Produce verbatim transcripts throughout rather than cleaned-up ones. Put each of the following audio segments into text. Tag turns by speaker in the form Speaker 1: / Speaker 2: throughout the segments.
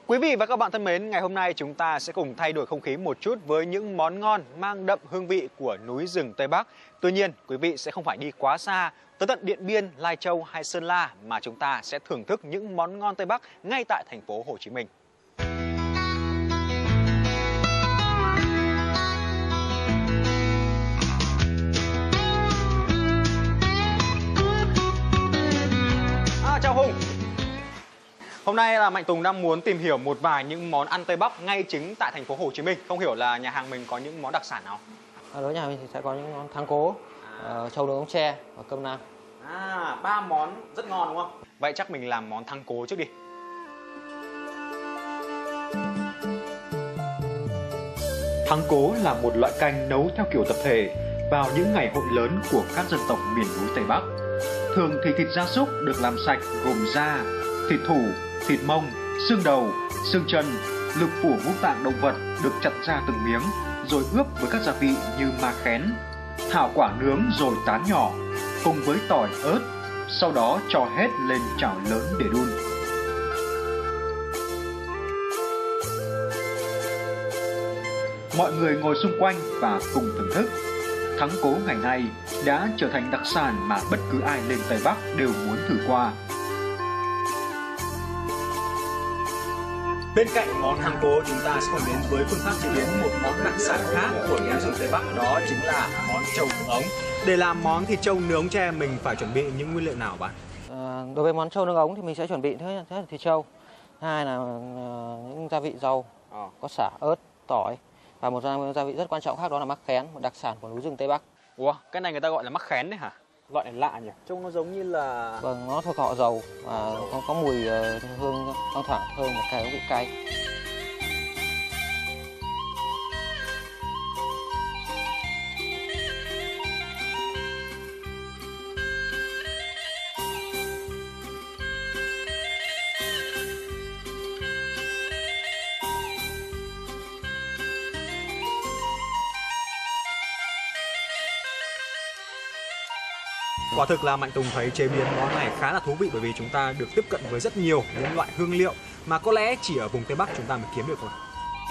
Speaker 1: Quý vị và các bạn thân mến, ngày hôm nay chúng ta sẽ cùng thay đổi không khí một chút với những món ngon mang đậm hương vị của núi rừng Tây Bắc. Tuy nhiên, quý vị sẽ không phải đi quá xa, tới tận Điện Biên, Lai Châu hay Sơn La mà chúng ta sẽ thưởng thức những món ngon Tây Bắc ngay tại thành phố Hồ Chí Minh. À, chào Hùng. Hôm nay là Mạnh Tùng đang muốn tìm hiểu một vài những món ăn Tây Bắc ngay chính tại thành phố Hồ Chí Minh. Không hiểu là nhà hàng mình có những món đặc sản nào?
Speaker 2: Ở đối nhà mình thì sẽ có những món thắng cố, à. uh, trâu nướng ống tre và cơm lam.
Speaker 1: À, ba món rất ngon đúng không? Vậy chắc mình làm món thắng cố trước đi.
Speaker 3: Thắng cố là một loại canh nấu theo kiểu tập thể vào những ngày hội lớn của các dân tộc miền núi Tây Bắc. Thường thì thịt gia súc được làm sạch gồm da, thịt thủ, thịt mông, xương đầu, xương chân, lục phủ ngũ tạng động vật được chặt ra từng miếng rồi ướp với các gia vị như ma khén, thảo quả nướng rồi tán nhỏ cùng với tỏi ớt, sau đó cho hết lên chảo lớn để đun. Mọi người ngồi xung quanh và cùng thưởng thức. Thắng cố ngày nay đã trở thành đặc sản mà bất cứ ai lên Tây Bắc đều muốn thử qua.
Speaker 1: Bên cạnh món thắng cố, chúng ta sẽ cùng đến với phương pháp chế biến một món đặc sản khác của núi rừng Tây Bắc, đó chính là món trâu nướng ống. Để làm món thịt trâu nướng tre mình phải chuẩn bị những nguyên liệu nào bạn?
Speaker 2: À, đối với món trâu nướng ống thì mình sẽ chuẩn bị thứ nhất là thịt trâu, hai là uh, những gia vị rau, à. có sả, ớt, tỏi và một gia, gia vị rất quan trọng khác đó là mắc khén, một đặc sản của núi rừng Tây Bắc.
Speaker 1: Ủa, cái này người ta gọi là mắc khén đấy hả? Loại này lạ nhỉ? Trông nó giống như là...
Speaker 2: Vâng, nó thuộc họ dầu và có, có mùi uh, hương thoang thoảng thơm và cay, có vị cay.
Speaker 1: Quả thực là Mạnh Tùng thấy chế biến món này khá là thú vị bởi vì chúng ta được tiếp cận với rất nhiều những loại hương liệu mà có lẽ chỉ ở vùng Tây Bắc chúng ta mới kiếm được thôi.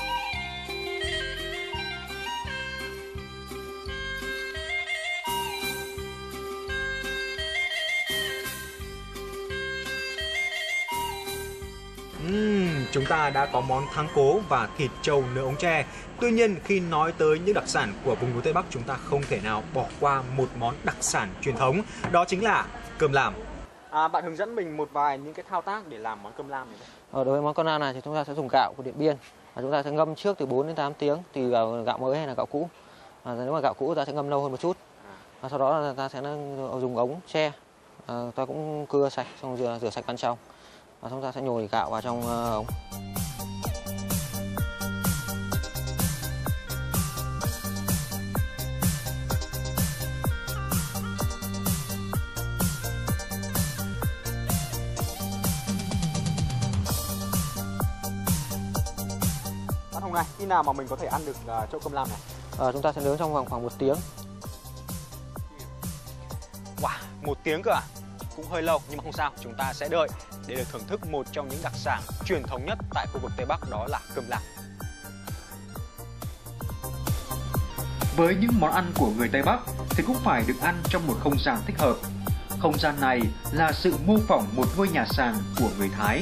Speaker 1: Uhm, chúng ta đã có món thắng cố và thịt trâu nướng ống tre. Tuy nhiên khi nói tới những đặc sản của vùng núi Tây Bắc, chúng ta không thể nào bỏ qua một món đặc sản truyền thống, đó chính là cơm lam. À, bạn hướng dẫn mình một vài những cái thao tác để làm món cơm lam này.
Speaker 2: Ở đối với món cơm lam này thì chúng ta sẽ dùng gạo của Điện Biên và chúng ta sẽ ngâm trước từ bốn đến tám tiếng tùy vào gạo mới hay là gạo cũ. À, nếu mà gạo cũ ta sẽ ngâm lâu hơn một chút. Và sau đó là ta sẽ dùng ống tre, à, ta cũng cưa sạch xong rửa, rửa sạch bên trong. Và chúng ta sẽ nhồi gạo vào trong uh, ống.
Speaker 1: Bác Hồng này, khi nào mà mình có thể ăn được uh, trâu cơm lam này?
Speaker 2: À, chúng ta sẽ nướng trong vòng khoảng một tiếng.
Speaker 1: Wow, một tiếng cơ à? Cũng hơi lâu nhưng mà không sao, chúng ta sẽ đợi để được thưởng thức một trong những đặc sản truyền thống nhất tại khu vực Tây Bắc, đó là cơm lam.
Speaker 3: Với những món ăn của người Tây Bắc thì cũng phải được ăn trong một không gian thích hợp. Không gian này là sự mô phỏng một ngôi nhà sàn của người Thái.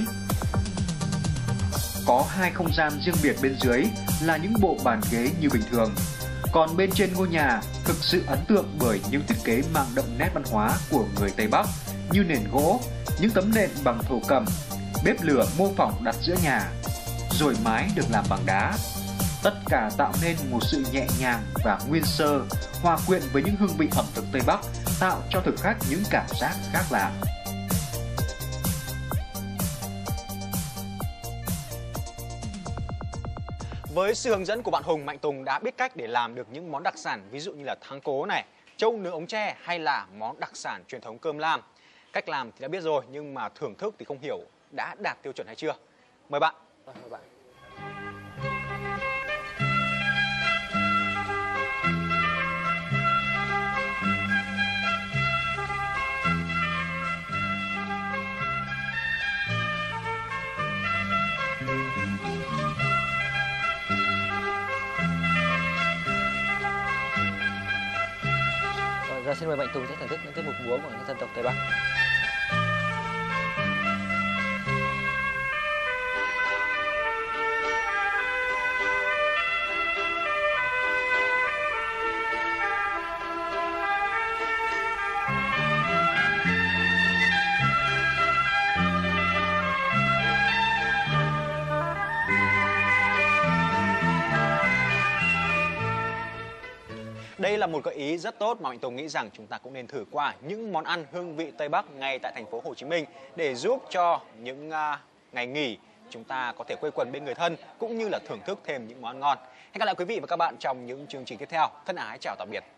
Speaker 3: Có hai không gian riêng biệt, bên dưới là những bộ bàn ghế như bình thường. Còn bên trên ngôi nhà thực sự ấn tượng bởi những thiết kế mang đậm nét văn hóa của người Tây Bắc như nền gỗ, những tấm nệm bằng thổ cẩm, bếp lửa mô phỏng đặt giữa nhà, rồi mái được làm bằng đá. Tất cả tạo nên một sự nhẹ nhàng và nguyên sơ, hòa quyện với những hương vị ẩm thực Tây Bắc, tạo cho thực khách những cảm giác khác lạ.
Speaker 1: Với sự hướng dẫn của bạn Hùng, Mạnh Tùng đã biết cách để làm được những món đặc sản ví dụ như là thắng cố này, trâu nướng ống tre hay là món đặc sản truyền thống cơm lam. Cách làm thì đã biết rồi nhưng mà thưởng thức thì không hiểu đã đạt tiêu chuẩn hay chưa. Mời bạn. Mời bạn.
Speaker 2: xin mời Mạnh Tùng sẽ thưởng thức những tiết mục múa của những dân tộc Tây Bắc.
Speaker 1: Đây là một gợi ý rất tốt mà Mạnh Tùng nghĩ rằng chúng ta cũng nên thử qua những món ăn hương vị Tây Bắc ngay tại thành phố Hồ Chí Minh để giúp cho những uh, ngày nghỉ chúng ta có thể quây quần bên người thân cũng như là thưởng thức thêm những món ăn ngon. Hẹn gặp lại quý vị và các bạn trong những chương trình tiếp theo. Thân ái chào tạm biệt.